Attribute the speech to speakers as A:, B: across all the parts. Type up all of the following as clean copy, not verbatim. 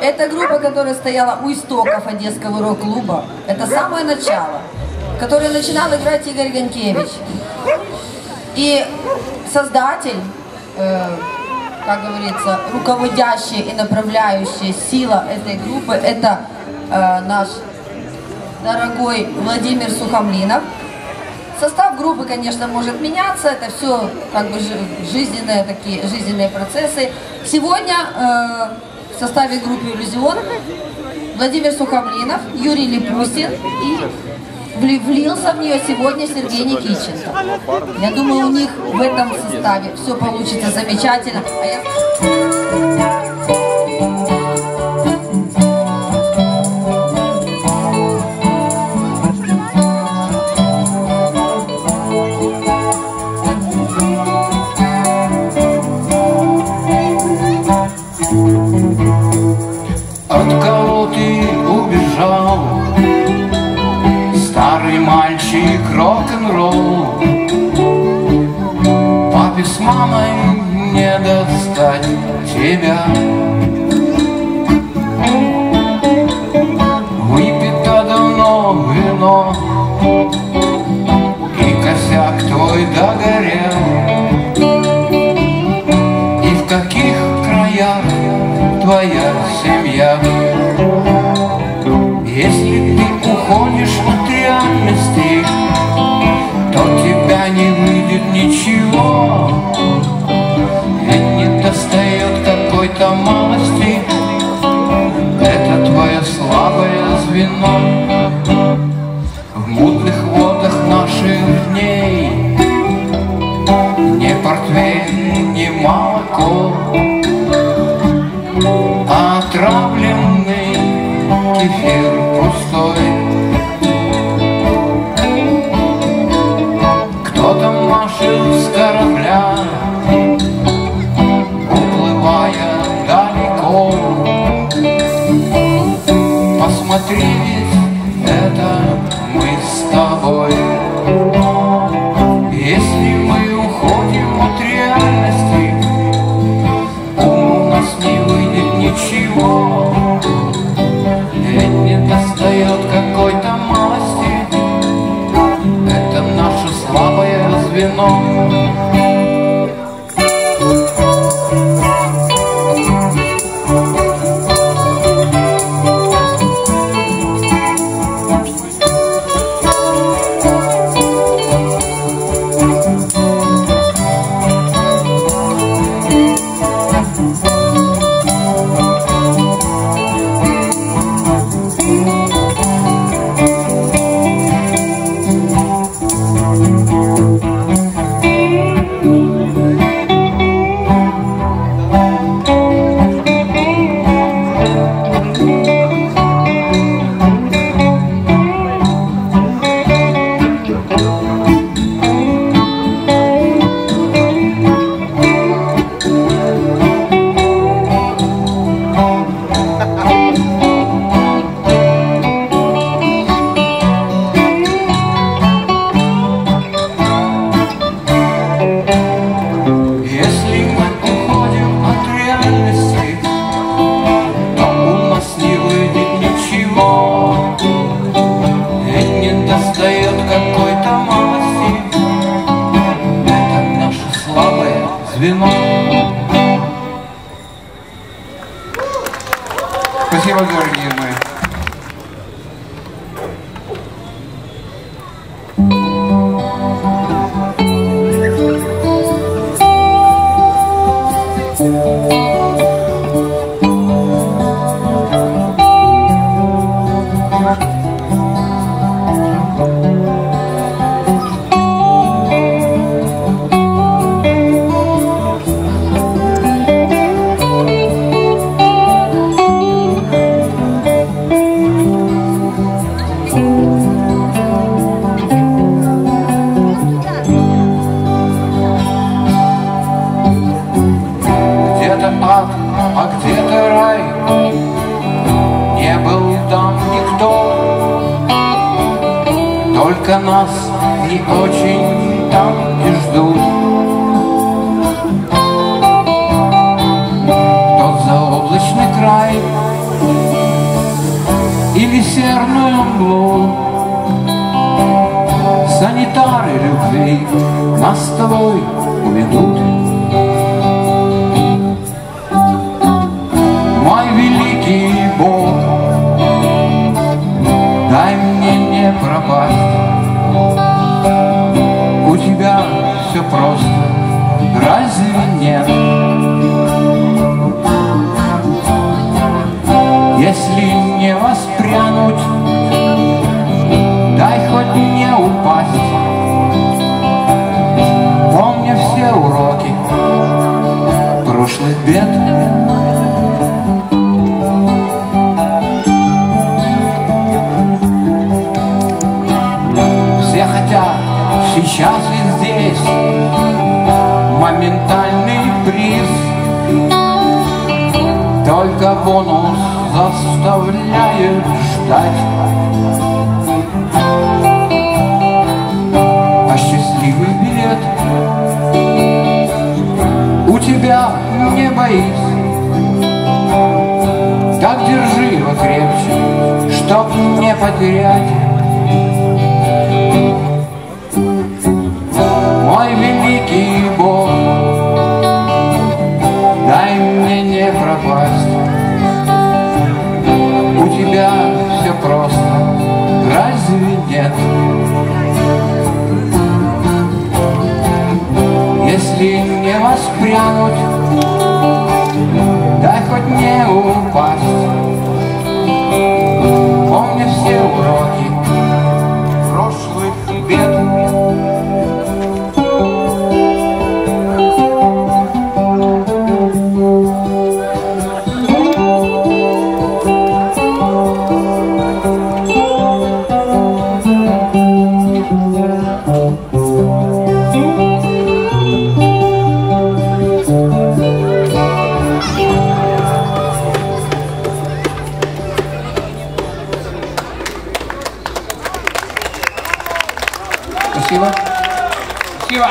A: Это группа, которая стояла у истоков Одесского рок-клуба. Это самое начало, которое начинал играть Игорь Ганкевич. И создатель, как говорится, руководящая и направляющая сила этой группы, это наш дорогой Владимир Сухомлинов. Состав группы, конечно, может меняться, это все как бы жизненные процессы. Сегодня в составе группы «Иллюзион» Владимир Сухомлинов, Юрий Липустин и влился в нее сегодня Сергей Никитченко. Я думаю, у них в этом составе все получится замечательно.
B: От кого ты убежал, старый мальчик рок-н-ролл? Папе с мамой не достать тебя. Выпито давно вино, и косяк твой догорел. И в каких краях твоя семья? Если ты уходишь от реальности, то тебя не выйдет ничего. Ведь не достает какой-то малости, это твое слабое звено. В мутных водах наших дней не портвейн, не молоко, а отравленный кефир пустой. Кто-то машет с корабля, уплывая далеко. Посмотри, ведь это мы с тобой. Если мы уходим от реальности, у нас не выйдет ничего. Ведь не достает какой-то малости, это наше слабое звено. Спасибо, дорогие мои. А где-то рай, не был там никто, только нас не очень там и ждут. Тот заоблачный край, или серную мглу. Санитары любви нас с тобой уведут. Мой великий Бог, дай мне не пропасть. У тебя все просто, разве нет? Если не воспрянуть, дай хоть не упасть. Помня все уроки прошлых бед. Все хотят сейчас и здесь моментальный приз, только бонус заставляет ждать. А счастливый билет у тебя не боись. Так держи его крепче, чтоб не потерять. Мой великий Бог, дай мне не пропасть. У тебя все просто, разве нет? Если не воспрянуть, дай хоть не упасть. Помни все уроки прошлых бед. Спасибо. Спасибо.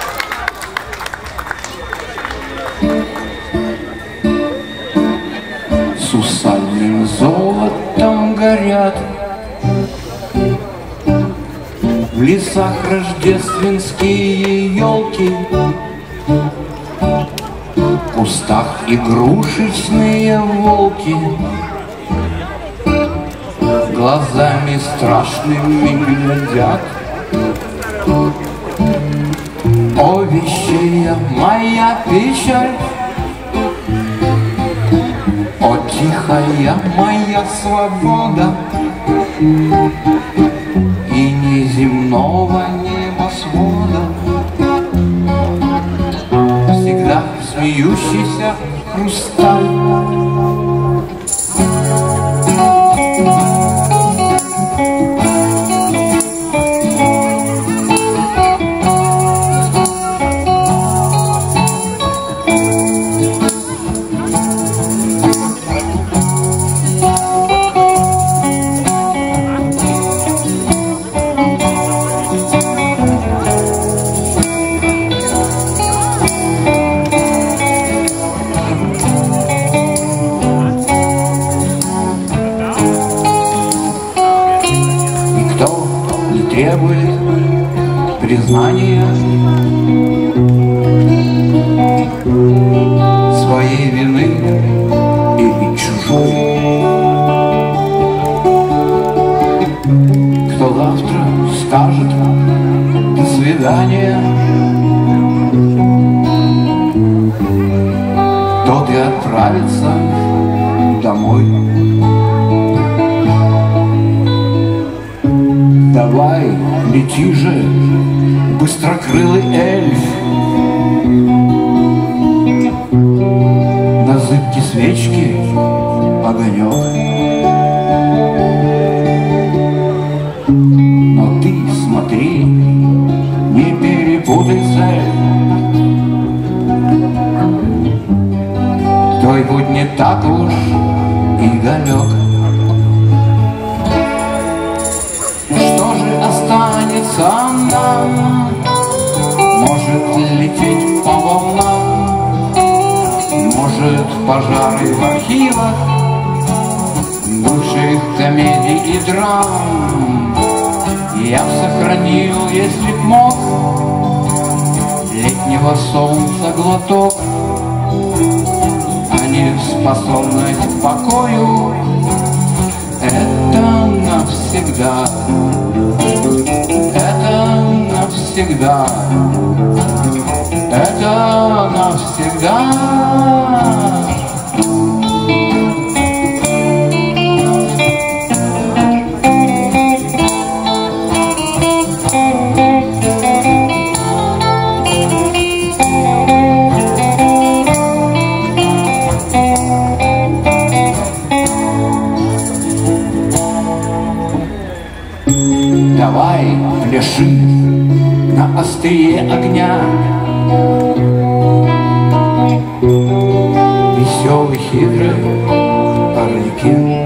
B: Сусальным золотом горят в лесах рождественские елки, в кустах игрушечные волки, глазами страшными глядят. О, вещая моя печаль, о, тихая моя свобода, и неземного небосвода, всегда смеющийся хрусталь. Требует признания своей вины или чужой. Кто завтра скажет до свидания, тот и отправится домой. Давай, лети же, быстрокрылый эльф, на зыбке свечки огонек. Но ты смотри, не перепутай цель. Твой путь не так уж и далек. Останется нам, может лететь по волнам, может пожары в архивах комедий и драм я б сохранил, если б мог, летнего солнца глоток, а не способность к покою. Это навсегда, это навсегда, это навсегда. Давай, пляши на острие огня, веселый, хитрый Арлекин.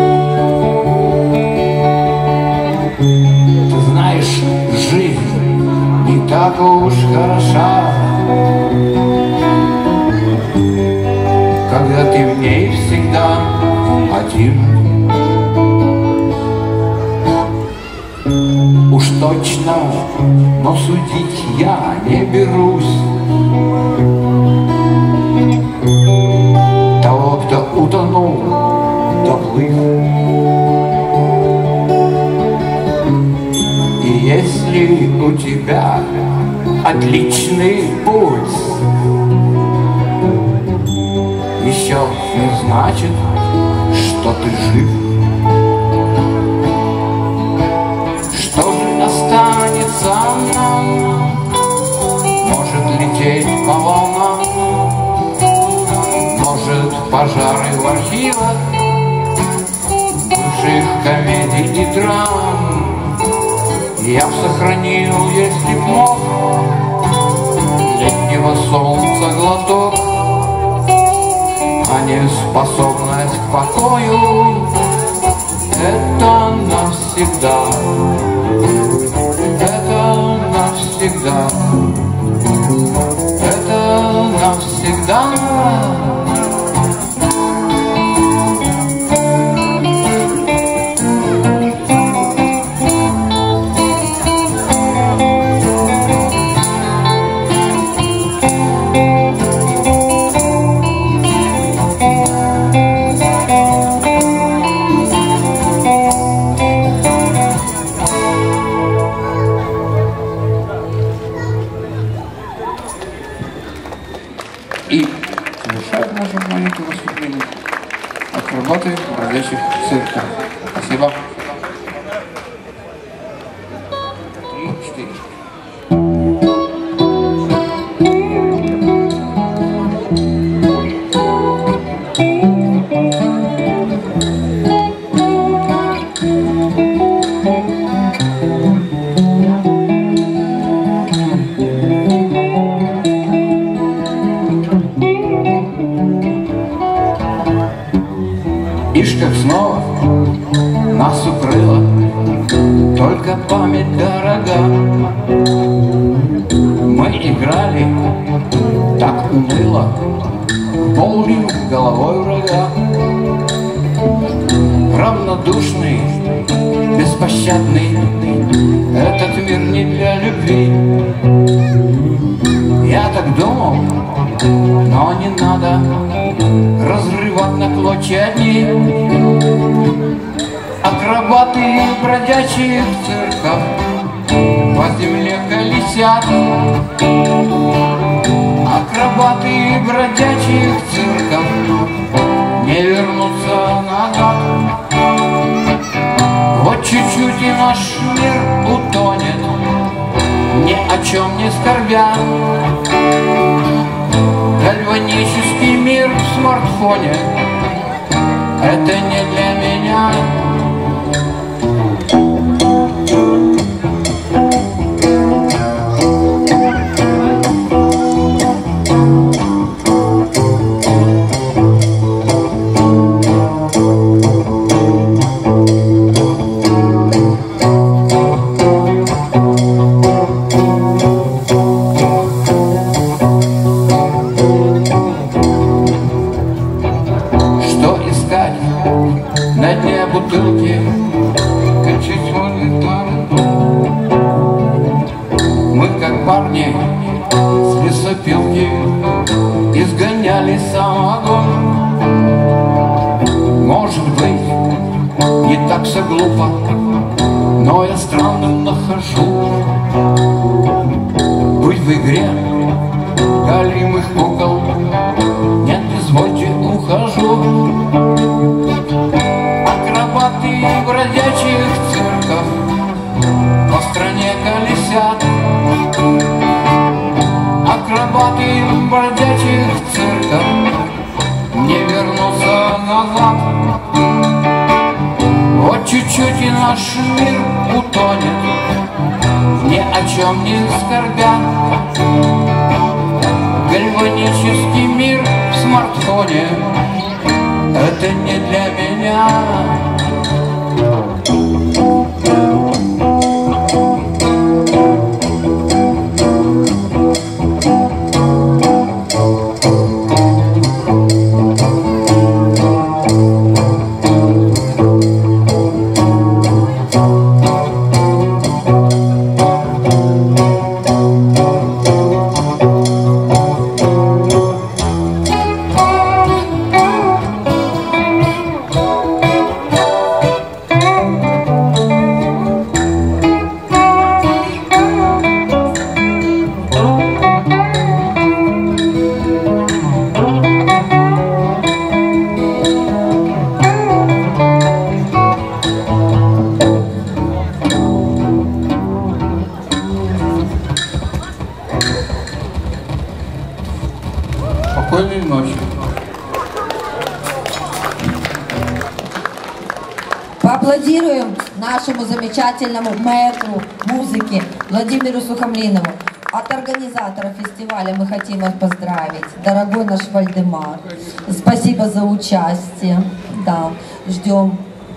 B: Ты знаешь, жизнь не так уж хороша, когда ты в ней всегда один. Уж точно, но судить я не берусь того, кто утонул, доплыл. И если у тебя отличный пульс, еще не значит, что ты жив. Останется нам, может лететь по волнам, может пожары в архивах бывших комедий и драм я б сохранил, если б мог, летнего солнца глоток, а не способность к покою. Это навсегда, это навсегда, это навсегда. И завершает нашу маленькое выступление акробаты бродячих цирка. Спасибо. 3-4. Ишь, как снова нас укрыла только память дорога. Мы играли так уныло, полбив головой врага. Равнодушный, беспощадный, этот мир не для любви. Я так думал, но не надо разрывать на клочья дни. Акробаты бродячих цирков по земле колесят. Акробаты бродячих цирков не вернутся назад. Вот чуть-чуть и наш мир утонет, ни о чем не скорбя. Гальванический мир в смартфоне — это не для меня. На дне бутылки не так все глупо, но я странным нахожу быть в игре галимых кукол. Нет, извольте, ухожу. Акробаты в бродячих цирках по стране колесят. Акробаты в бродячих цирках не вернутся назад. Вот чуть-чуть и наш мир утонет, ни о чем не скорбя. Гальванический мир в смартфоне — это не для меня. Спокойной ночи.
A: Поаплодируем нашему замечательному мэтру музыки Владимиру Сухомлинову. От организатора фестиваля мы хотим вас поздравить. Дорогой наш Вальдемар, спасибо за участие. Да, ждем